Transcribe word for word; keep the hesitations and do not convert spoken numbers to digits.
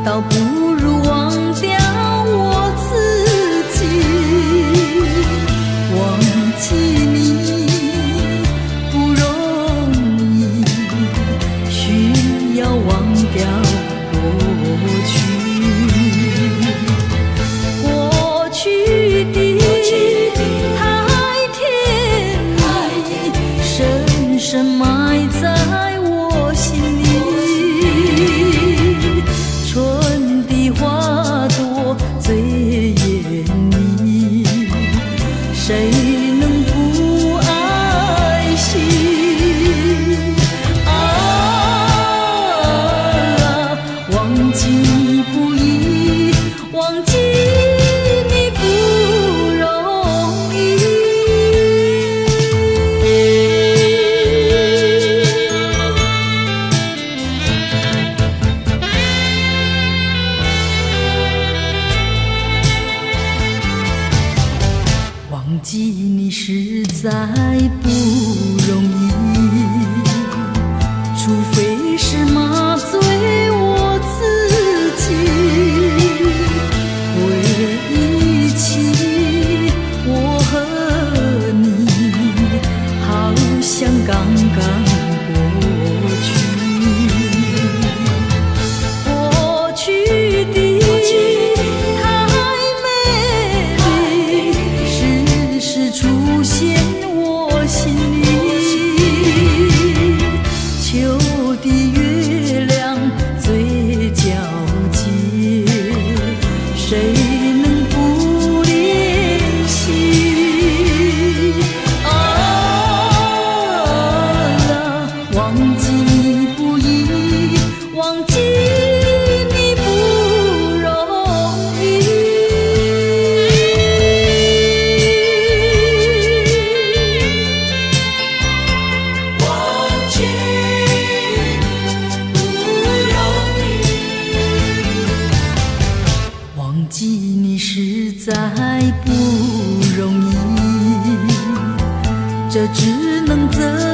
倒不如忘掉我自己。忘记你不容易，需要忘掉过去。过去的太甜蜜，深深埋在我心里。春的花朵最艳丽，谁能不爱惜？啊，忘记你不易，忘记你不容易。忘记你实在不容易，除非是麻醉我自己。回忆起我和你，好像刚刚过去。过去的太美丽，时时出现我心里。秋的月亮最皎洁，谁能不怜惜？啊，忘记你不易，忘记你不容易。忘记不容易，忘记你实在不容易，这只能责